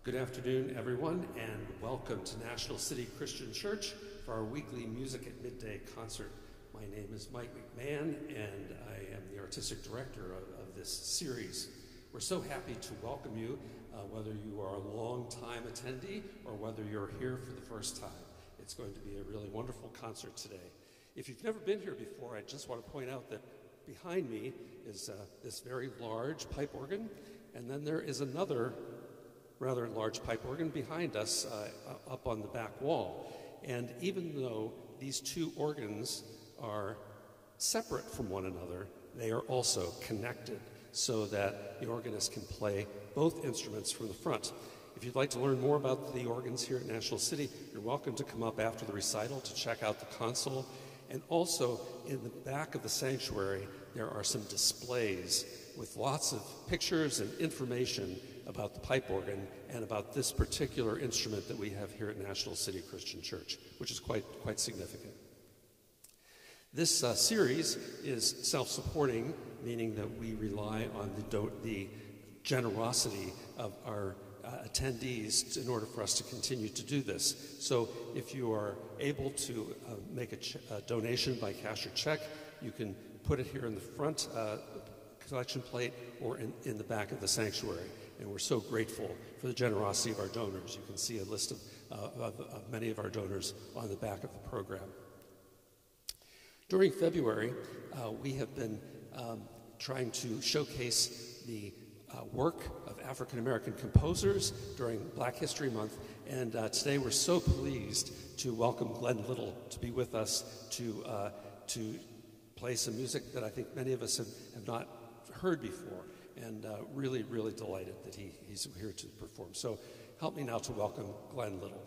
Good afternoon, everyone, and welcome to National City Christian Church for our weekly Music at Midday concert. My name is Mike McMahon, and I am the artistic director of this series. We're so happy to welcome you, whether you are a long-time attendee or whether you're here for the first time. It's going to be a really wonderful concert today. If you've never been here before, I just want to point out that behind me is this very large pipe organ, and then there is another rather large pipe organ behind us up on the back wall. And even though these two organs are separate from one another, they are also connected so that the organist can play both instruments from the front. If you'd like to learn more about the organs here at National City, you're welcome to come up after the recital to check out the console. And also in the back of the sanctuary, there are some displays with lots of pictures and information about the pipe organ and about this particular instrument that we have here at National City Christian Church, which is quite significant. This series is self-supporting, meaning that we rely on the generosity of our attendees in order for us to continue to do this. So if you are able to make a donation by cash or check, you can put it here in the front collection plate or in the back of the sanctuary. And we're so grateful for the generosity of our donors. You can see a list of many of our donors on the back of the program. During February, we have been trying to showcase the work of African American composers during Black History Month. And today we're so pleased to welcome Glenn Little to be with us to play some music that I think many of us have not heard before. And really delighted that he's here to perform. So help me now to welcome Glenn Little.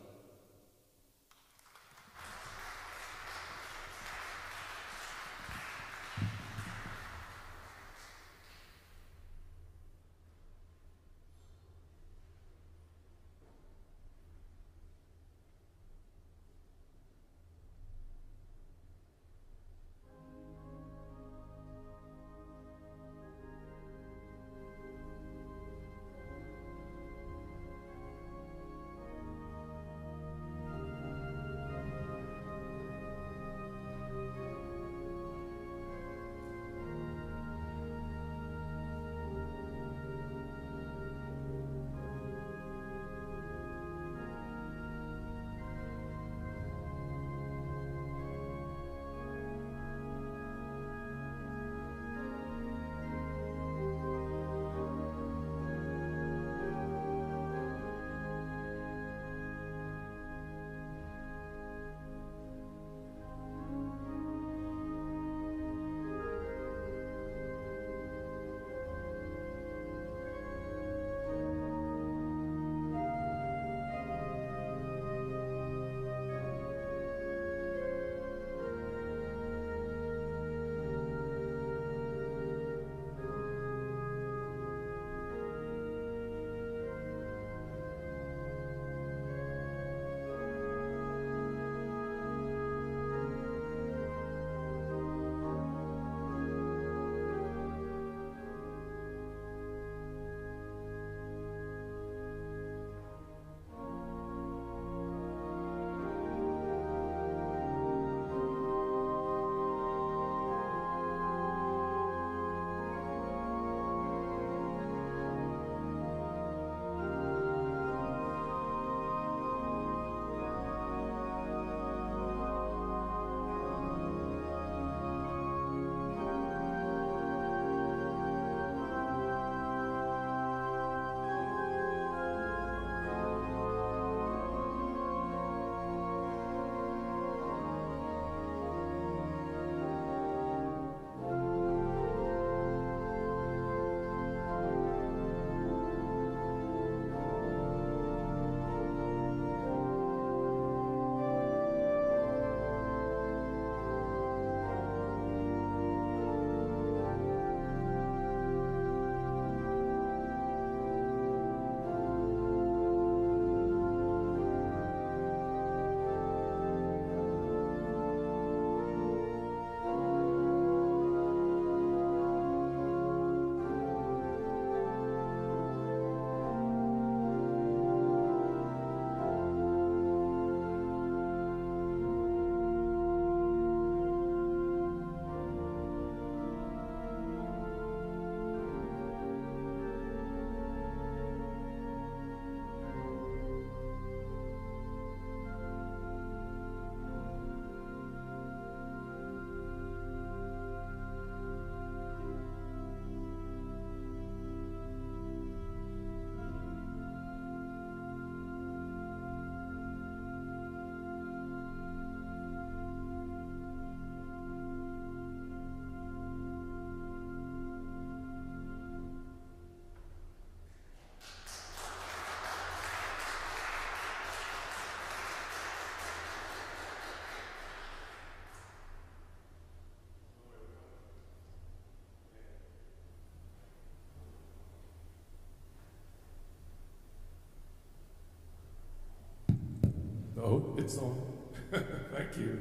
Oh, it's on. Thank you.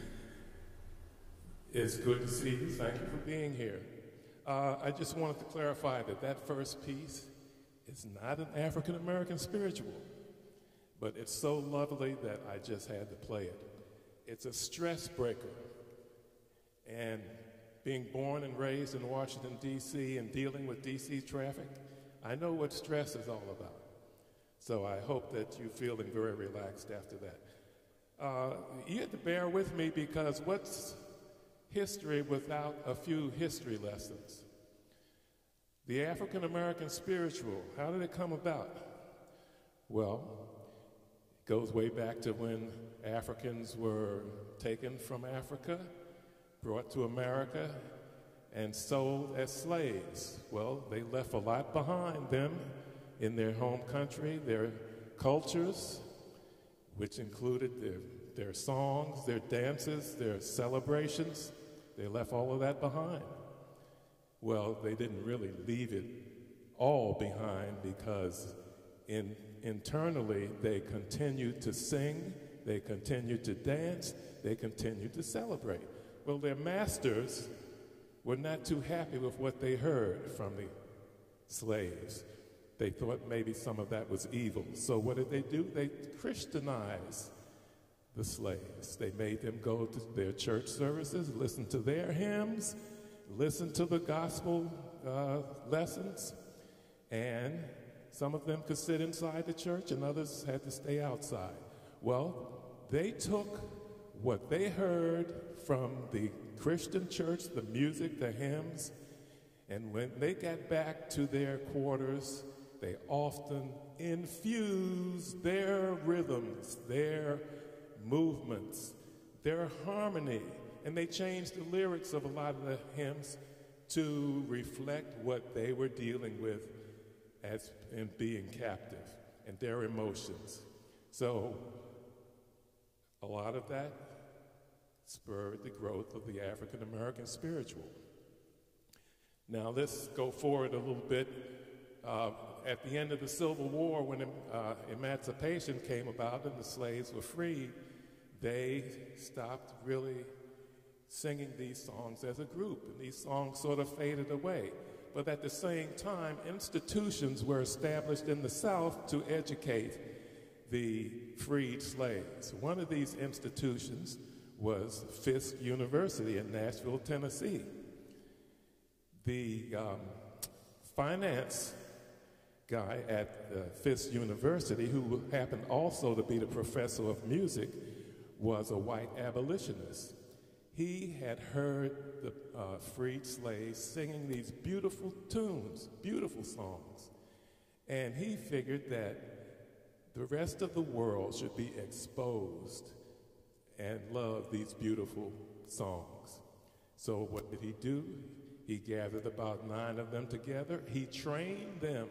It's good to see you. Thank you for being here. I just wanted to clarify that that first piece is not an African American spiritual, but it's so lovely that I just had to play it. It's a stress breaker. And being born and raised in Washington, D.C., and dealing with D.C. traffic, I know what stress is all about. So I hope that you're feeling very relaxed after that. You have to bear with me because what's history without a few history lessons? The African American spiritual, how did it come about? Well, it goes way back to when Africans were taken from Africa, brought to America, and sold as slaves. Well, they left a lot behind them in their home country, their cultures, which included their songs, their dances, their celebrations. They left all of that behind. Well, they didn't really leave it all behind because internally they continued to sing, they continued to dance, they continued to celebrate. Well, their masters were not too happy with what they heard from the slaves. They thought maybe some of that was evil. So what did they do? They Christianized the slaves. They made them go to their church services, listen to their hymns, listen to the gospel lessons, and some of them could sit inside the church and others had to stay outside. Well, they took what they heard from the Christian church, the music, the hymns, and when they got back to their quarters, they often infused their rhythms, their movements, their harmony, and they changed the lyrics of a lot of the hymns to reflect what they were dealing with as in being captive and their emotions. So a lot of that spurred the growth of the African American spiritual. Now let's go forward a little bit. At the end of the Civil War, when emancipation came about and the slaves were freed, they stopped really singing these songs as a group, and these songs sort of faded away. But at the same time, institutions were established in the South to educate the freed slaves. One of these institutions was Fisk University in Nashville, Tennessee. The finance guy at Fisk University, who happened also to be the professor of music, was a white abolitionist. He had heard the freed slaves singing these beautiful tunes, beautiful songs, and he figured that the rest of the world should be exposed and love these beautiful songs. So what did he do? He gathered about 9 of them together. He trained them,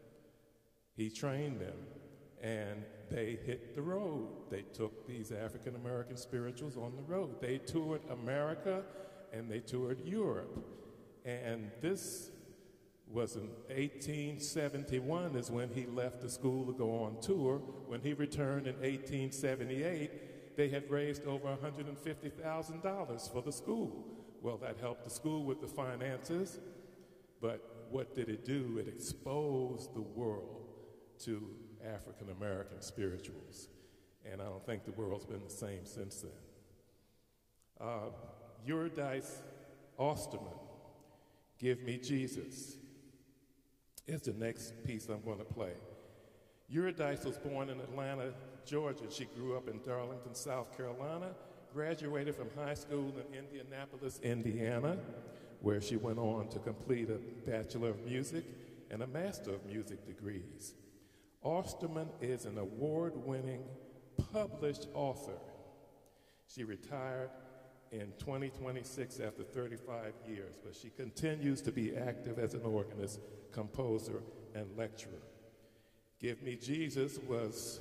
and they hit the road. They took these African American spirituals on the road. They toured America and they toured Europe. And this was in 1871 is when he left the school to go on tour. When he returned in 1878, they had raised over $150,000 for the school. Well, that helped the school with the finances, but what did it do? It exposed the world to African American spirituals, and I don't think the world's been the same since then. Eurydice Osterman, Give Me Jesus, is the next piece I'm going to play. Eurydice was born in Atlanta, Georgia. She grew up in Darlington, South Carolina, graduated from high school in Indianapolis, Indiana, where she went on to complete a Bachelor of Music and a Master of Music degrees. Osterman is an award-winning published author. She retired in 2026 after 35 years, but she continues to be active as an organist, composer, and lecturer. Give Me Jesus was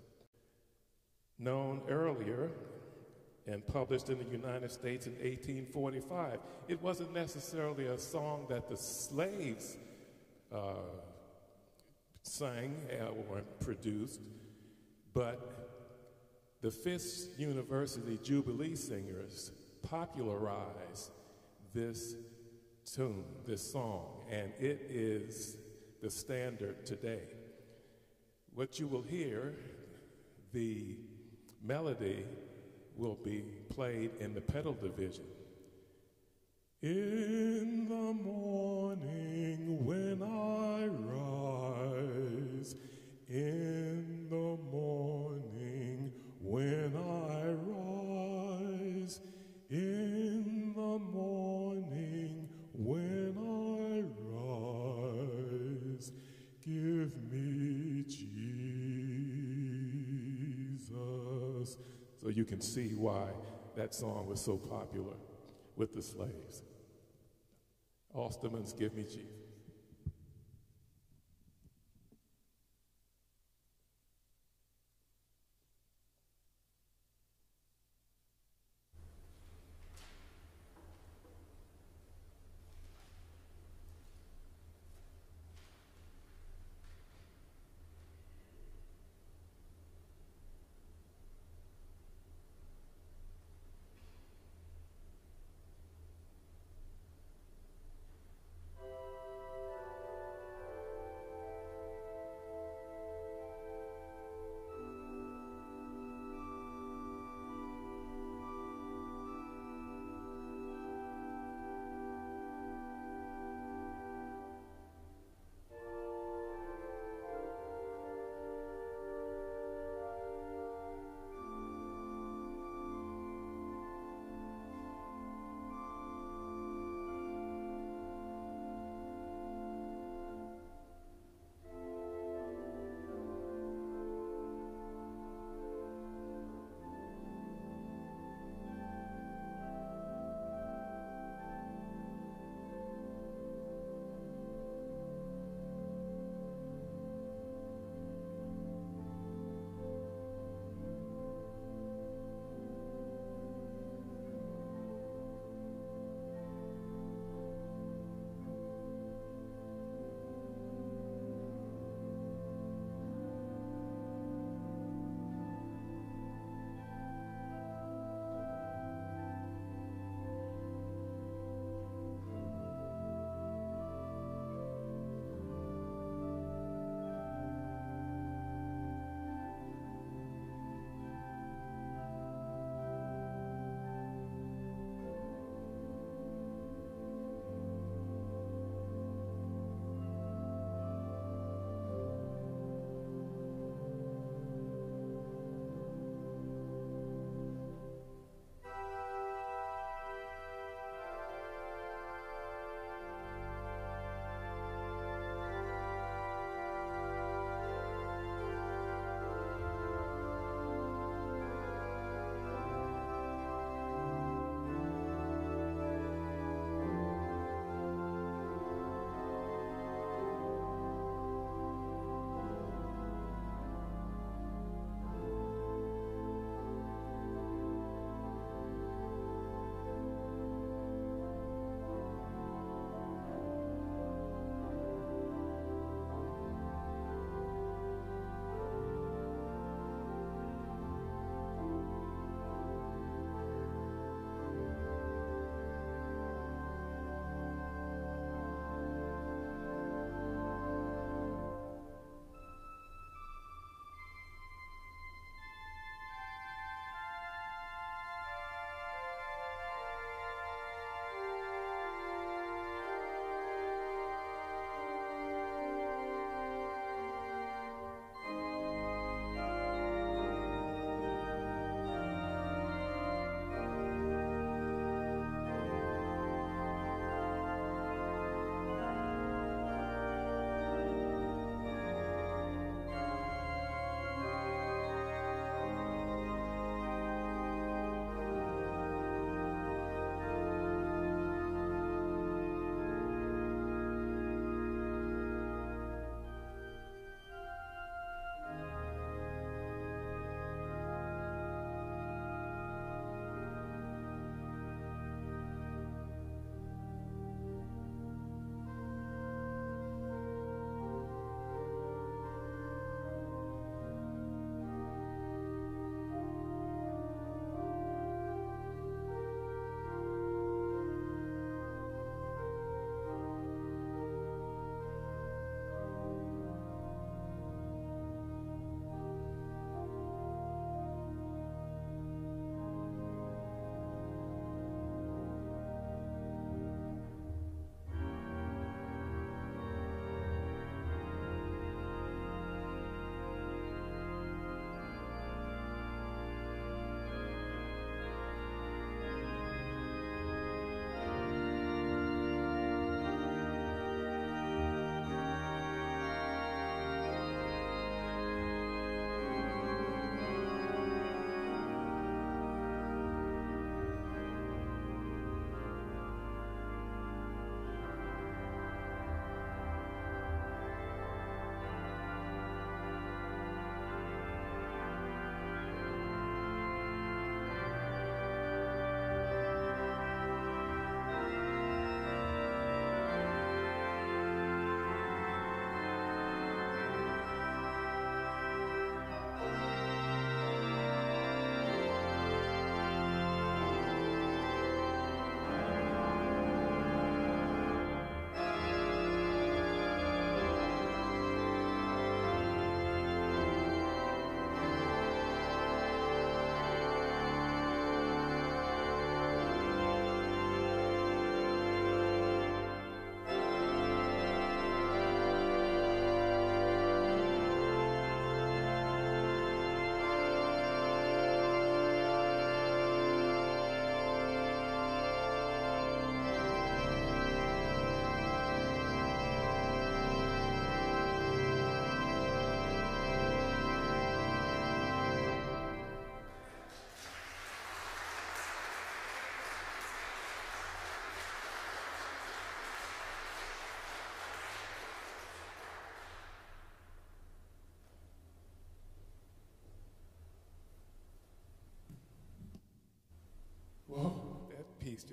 known earlier and published in the United States in 1845. It wasn't necessarily a song that the slaves sang or produced, but The Fisk University Jubilee Singers popularized this tune, this song, and it is the standard today. What you will hear, the melody will be played in the pedal division. In the morning when I rise, in the morning when I rise, in the morning when I rise, give me Jesus. So you can see why that song was so popular with the slaves. Osterman's Give Me Jesus.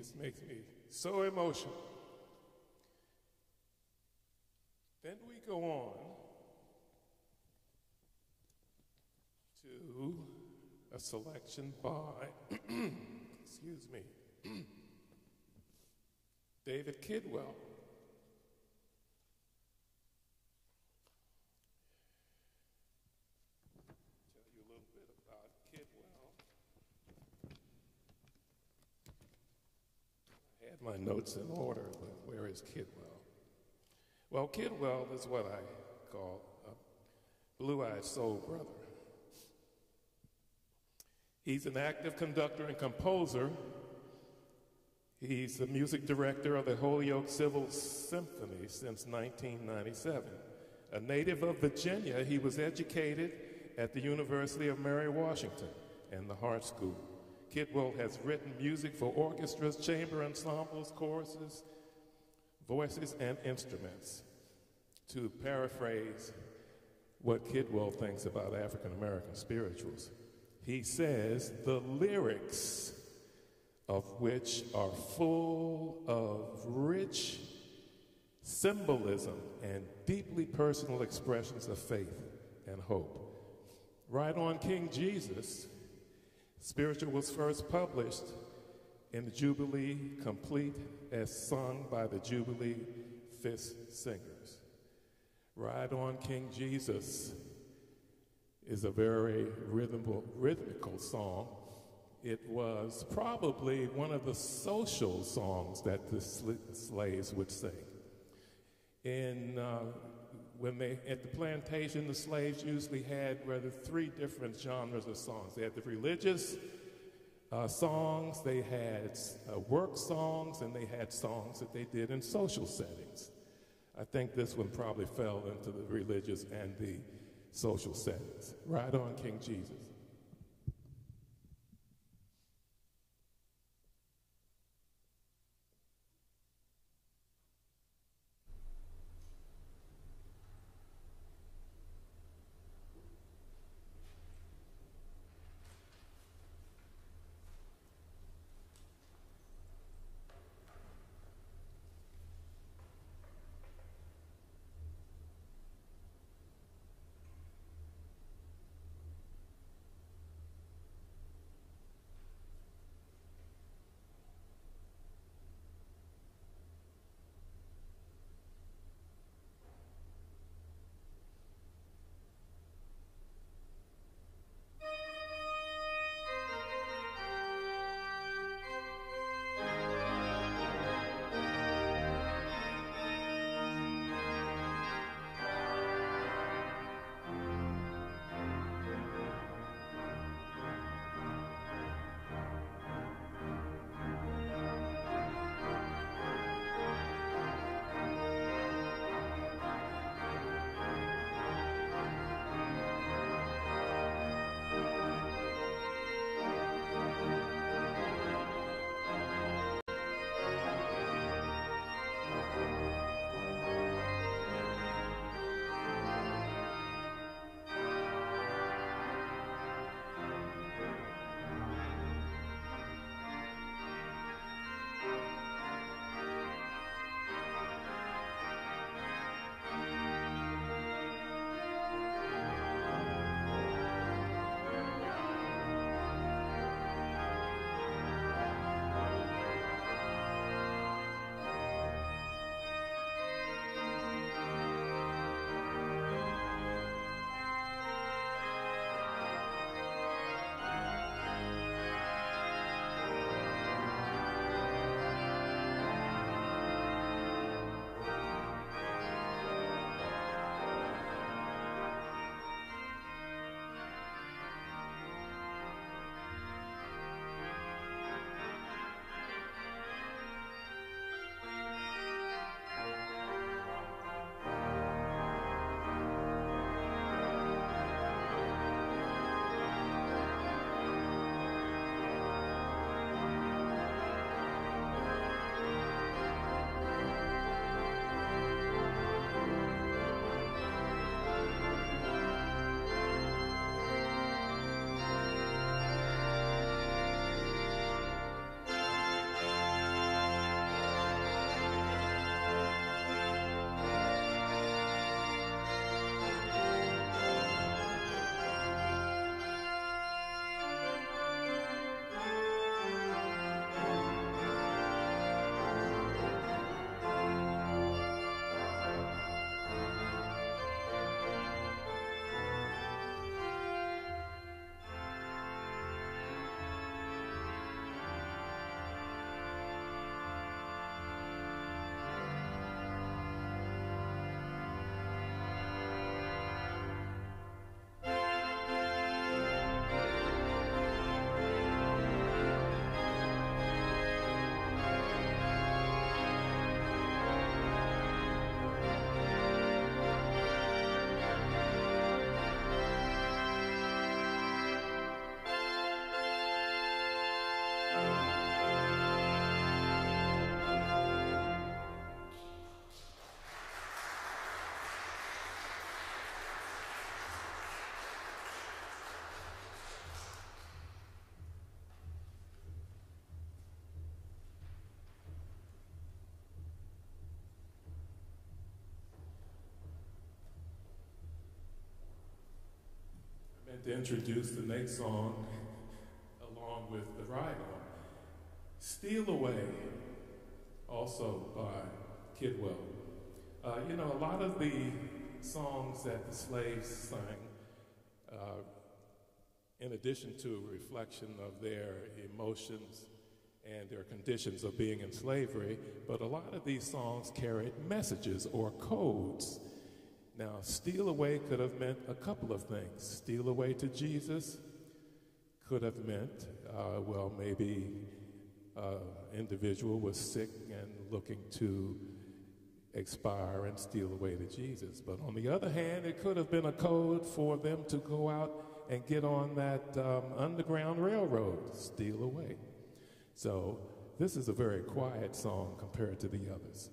piece makes me so emotional. Then we go on to a selection by, excuse me, David Kidwell. Tell you a little bit about Kidwell. I had my notes in order, but where is Kidwell? Well, Kidwell is what I call a blue-eyed soul brother. He's an active conductor and composer. He's the music director of the Holyoke Civil Symphony since 1997. A native of Virginia, he was educated at the University of Mary Washington and the Hart School. Kidwell has written music for orchestras, chamber ensembles, choruses, voices, and instruments. To paraphrase what Kidwell thinks about African American spirituals, he says, the lyrics of which are full of rich symbolism and deeply personal expressions of faith and hope. Right on King Jesus, spiritual was first published in the Jubilee Complete as sung by the Jubilee Fifth Singers. Ride on King Jesus is a very rhythmical song. It was probably one of the social songs that the slaves would sing. When they at the plantation, the slaves usually had rather three different genres of songs. They had the religious songs, they had work songs, and they had songs that they did in social settings. I think this one probably fell into the religious and the social settings. Ride on, King Jesus. and to introduce the next song along with the ride on. Steal Away, also by Kidwell. You know, a lot of the songs that the slaves sang, in addition to a reflection of their emotions and their conditions of being in slavery, but a lot of these songs carried messages or codes. Now, steal away could have meant a couple of things. Steal away to Jesus could have meant, well, maybe an individual was sick and looking to expire and steal away to Jesus. But on the other hand, it could have been a code for them to go out and get on that Underground Railroad, steal away. So this is a very quiet song compared to the others.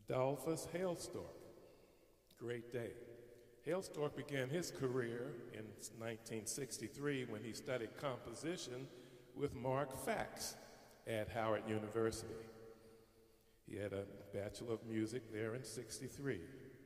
Adolphus Hailstork, Great Day. Hailstork began his career in 1963 when he studied composition with Mark Fax at Howard University. He had a Bachelor of Music there in '63.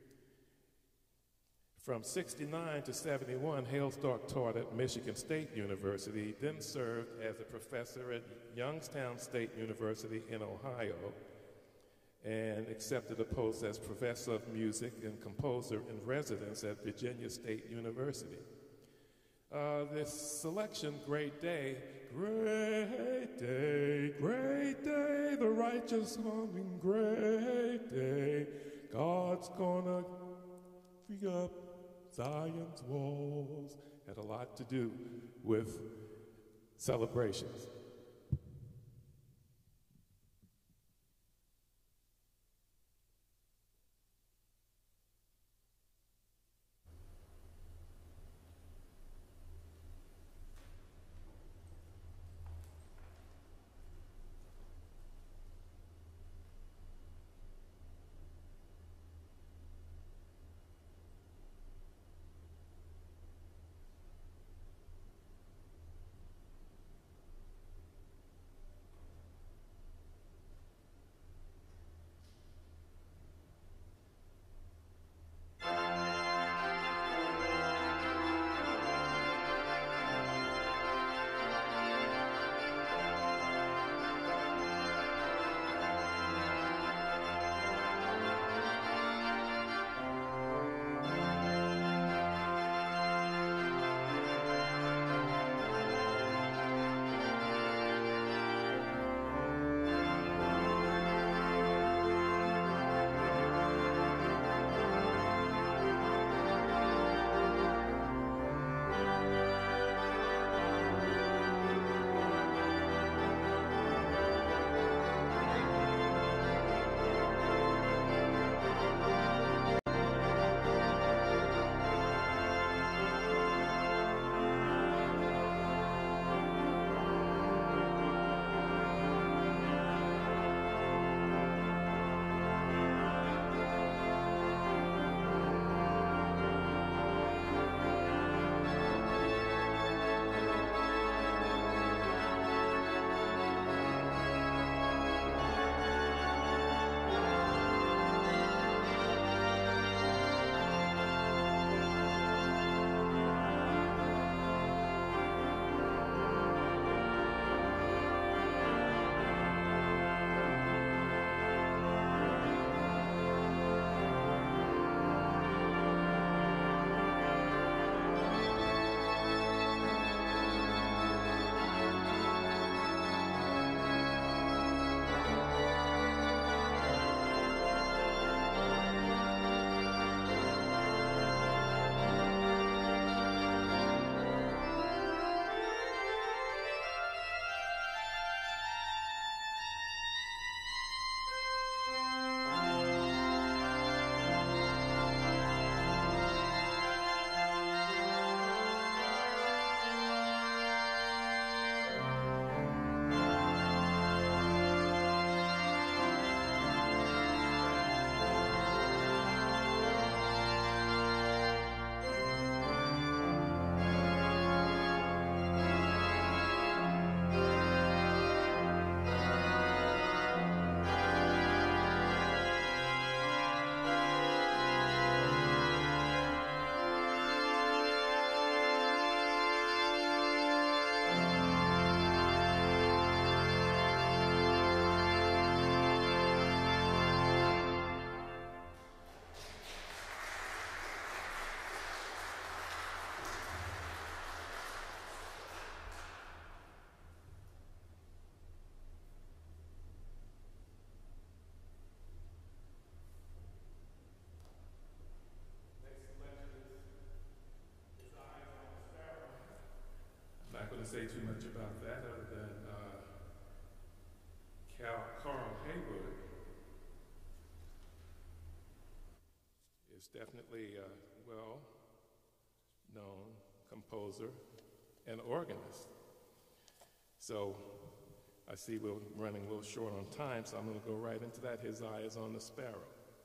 From '69 to '71, Hailstork taught at Michigan State University, then served as a professor at Youngstown State University in Ohio, and accepted a post as professor of music and composer in residence at Virginia State University. This selection, Great Day, great day, the righteous coming, great day, God's gonna free up Zion's walls, had a lot to do with celebrations. Say too much about that other than Carl Haywood is definitely a well-known composer and organist. So I see we're running a little short on time, so I'm going to go right into that. His Eye is on the Sparrow.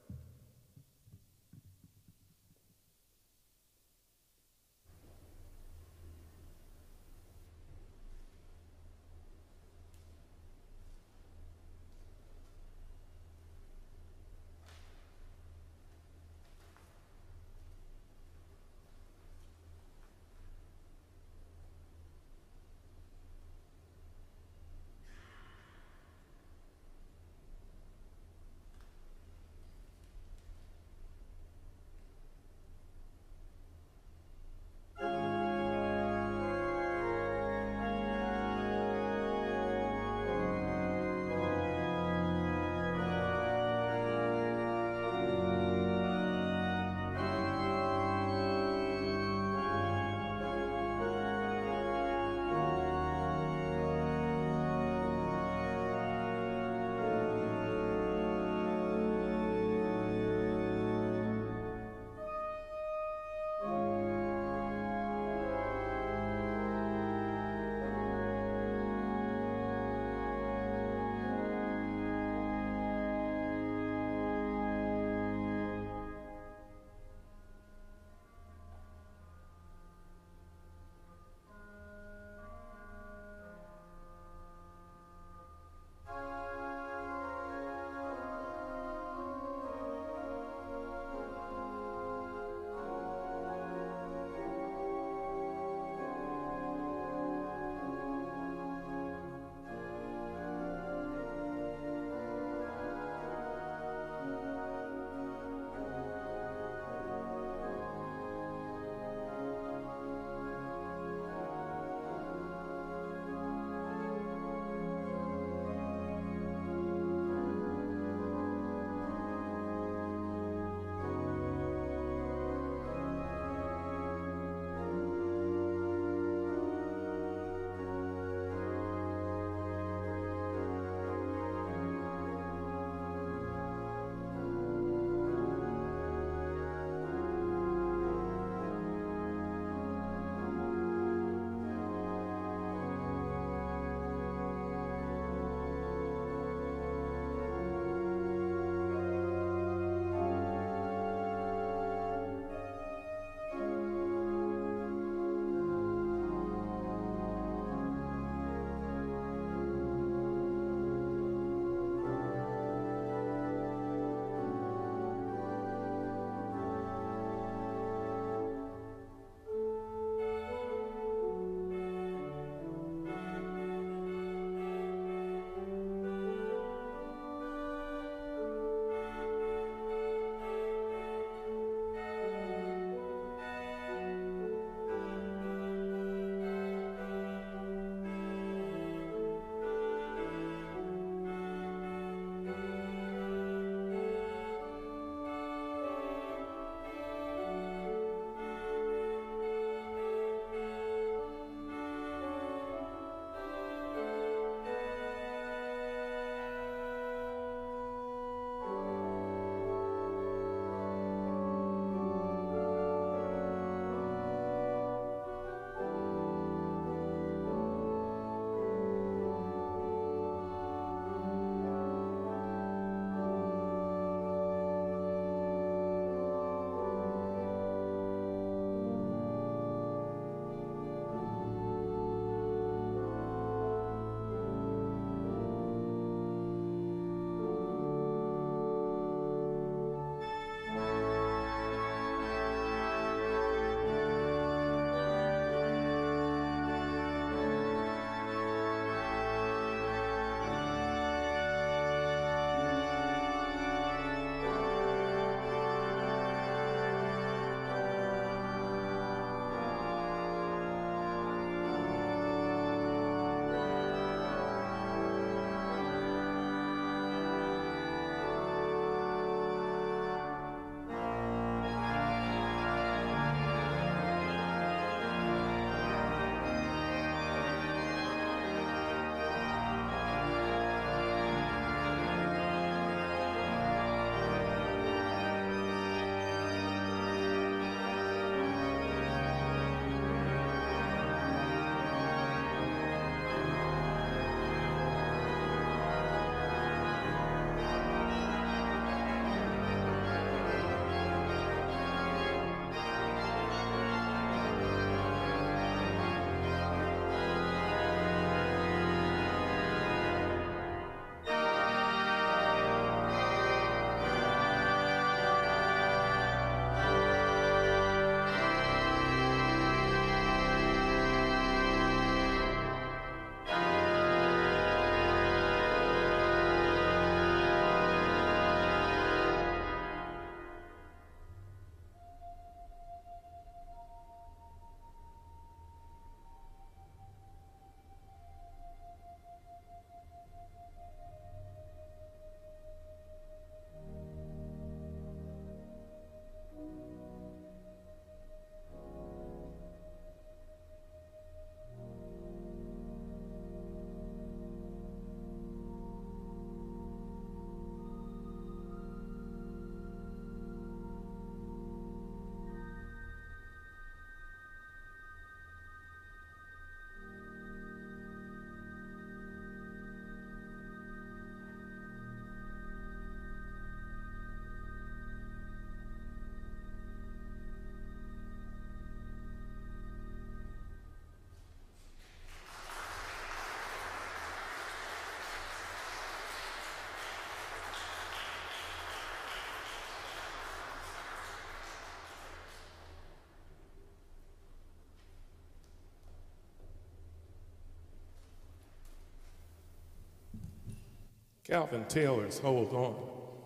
Calvin Taylor's Hold On.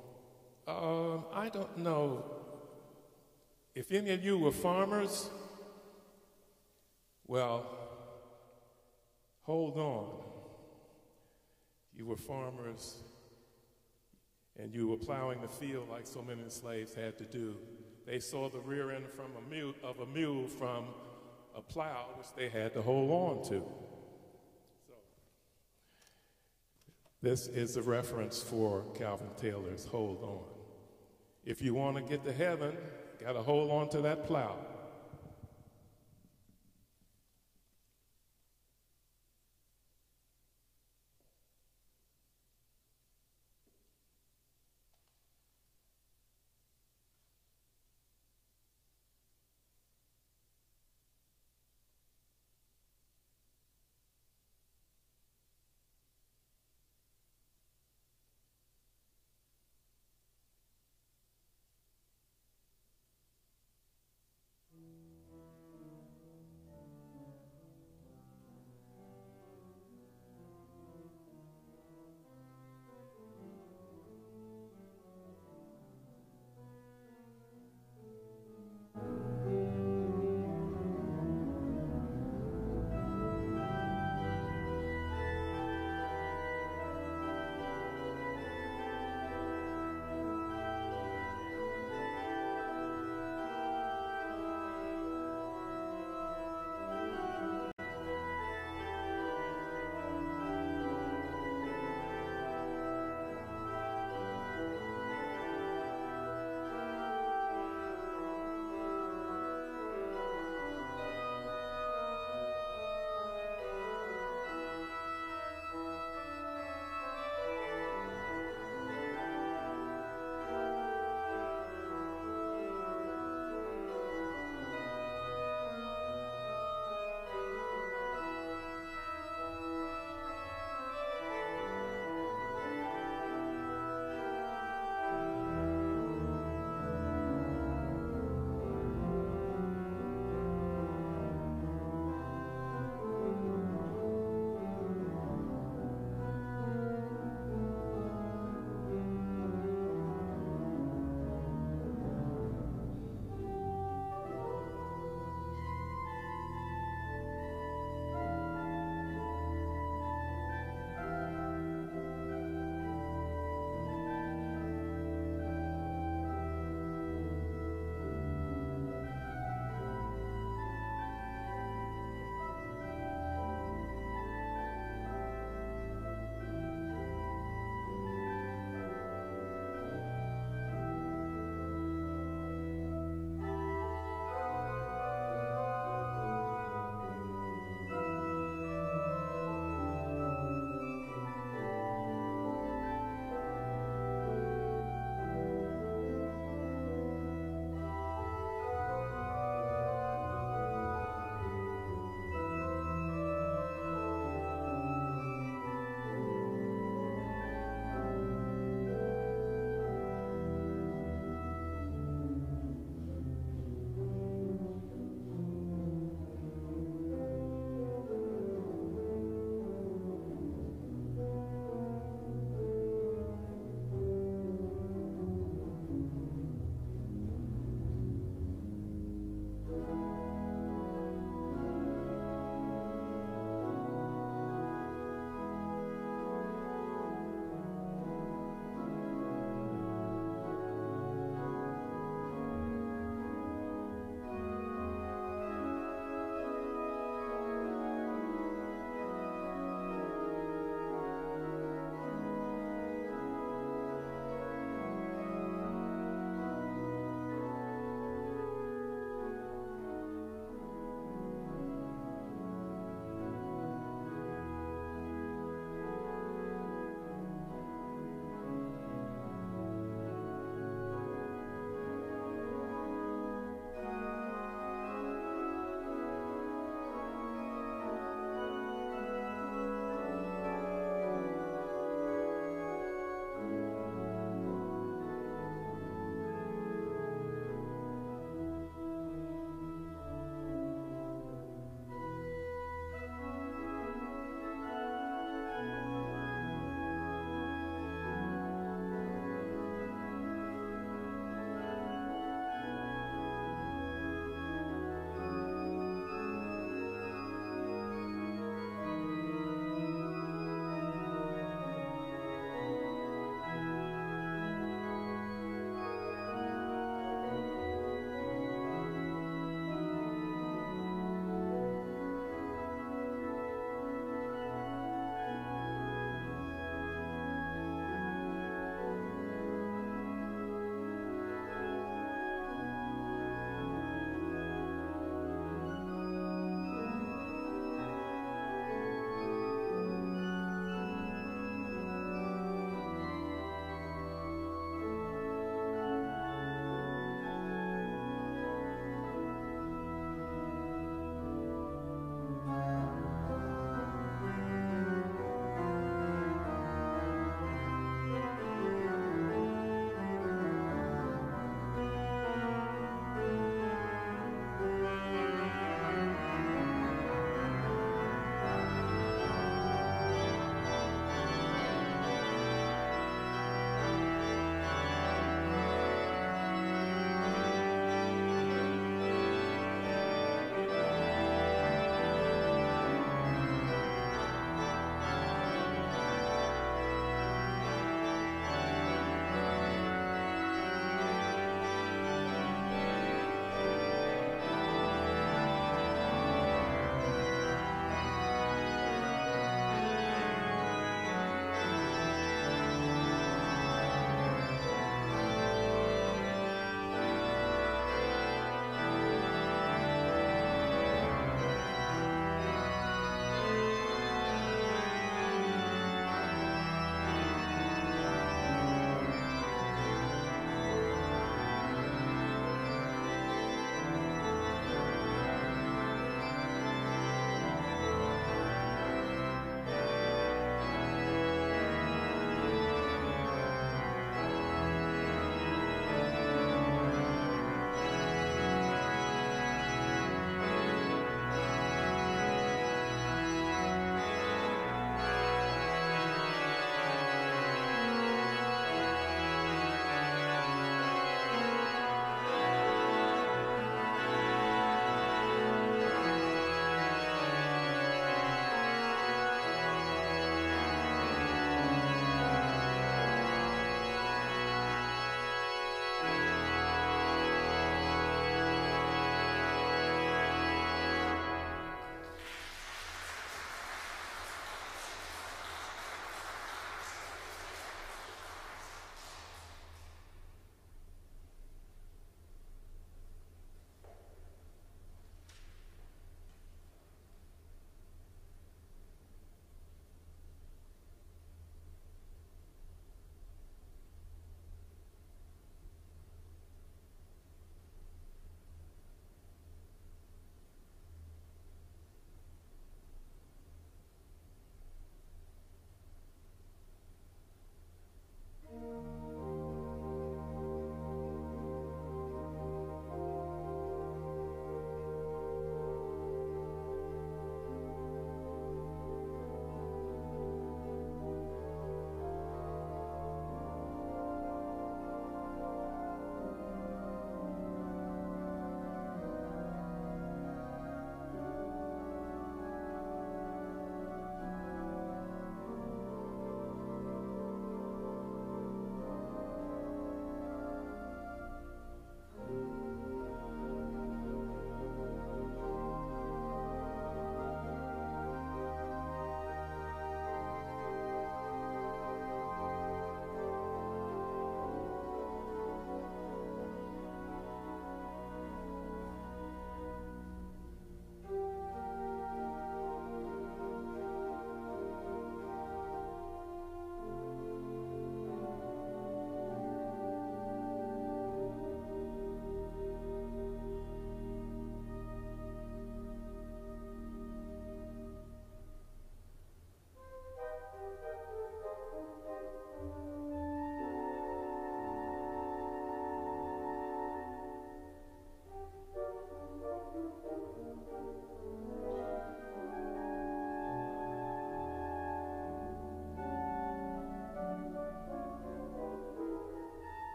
I don't know if any of you were farmers. Well, hold on. You were farmers and you were plowing the field like so many slaves had to do. They saw the rear end of a mule from a plow, which they had to hold on to. So, this is a reference for Calvin Taylor's Hold On. If you want to get to heaven, you got to hold on to that plow.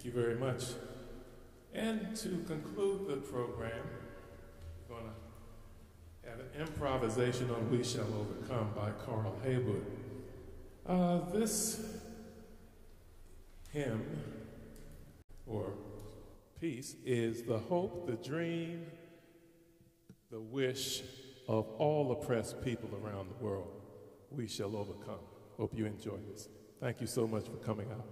Thank you very much. And to conclude the program, we're going to have an improvisation on We Shall Overcome by Carl Haywood. This hymn, or piece, is the hope, the dream, the wish of all oppressed people around the world. We shall overcome. Hope you enjoy this. Thank you so much for coming out.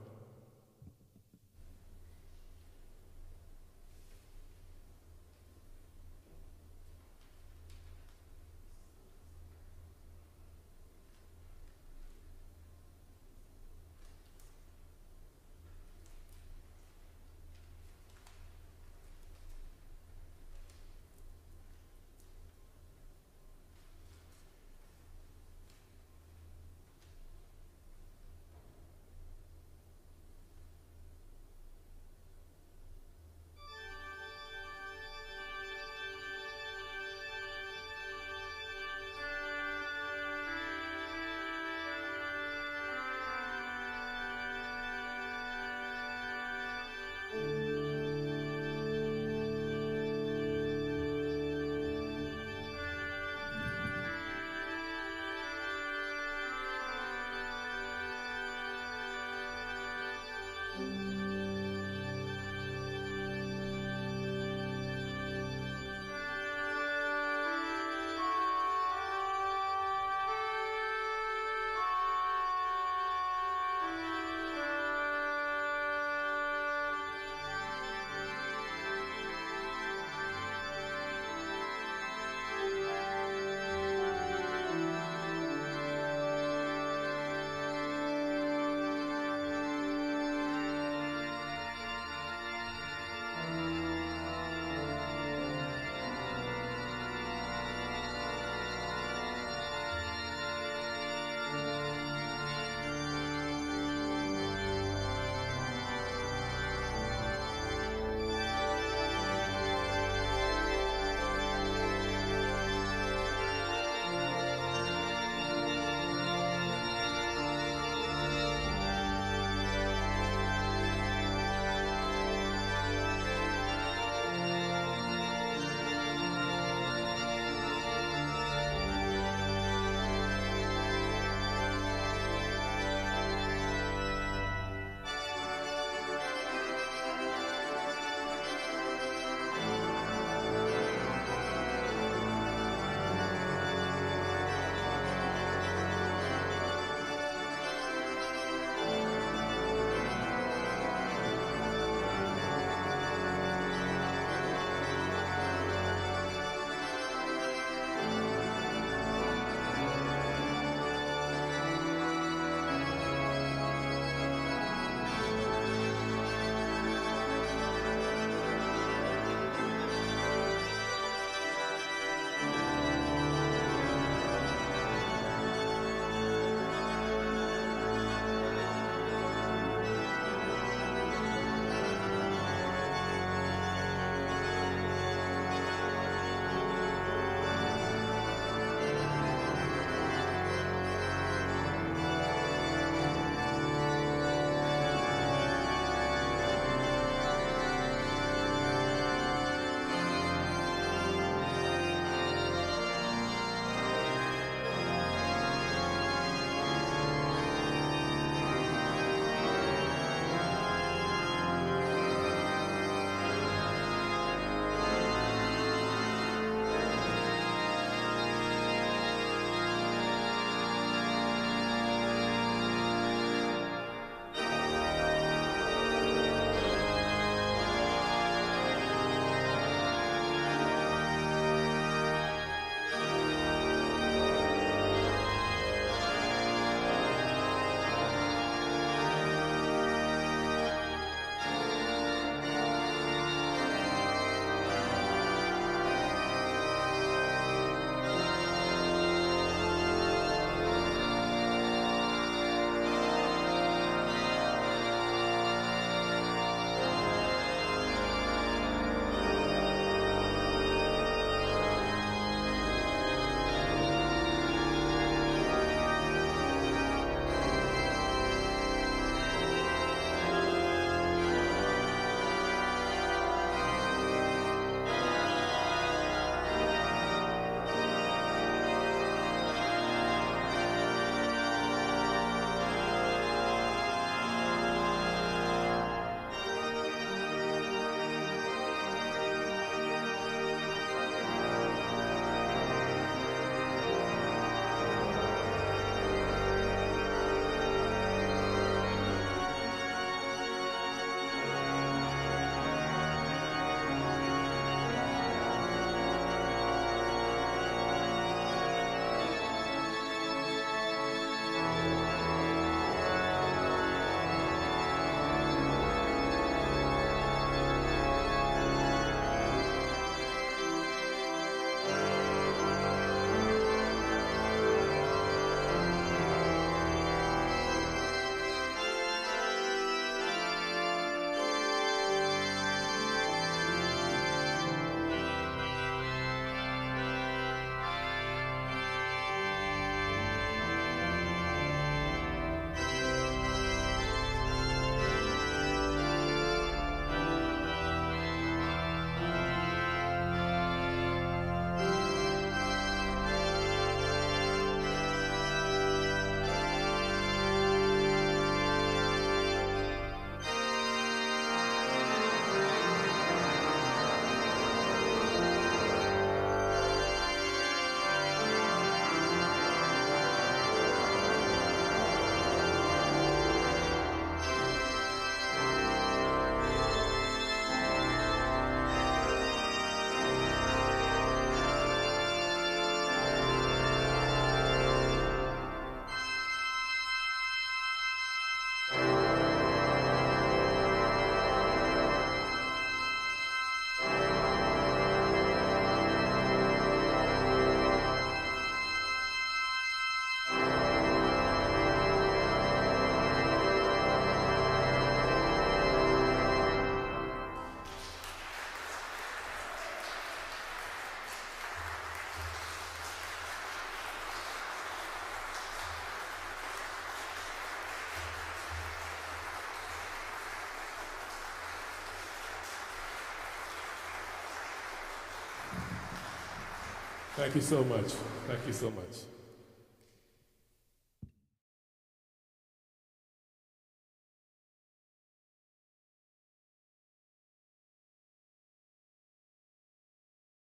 Thank you so much. Thank you so much.